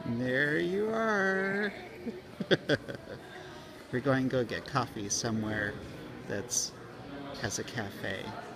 There you are. We're going to go get coffee somewhere that's has a cafe.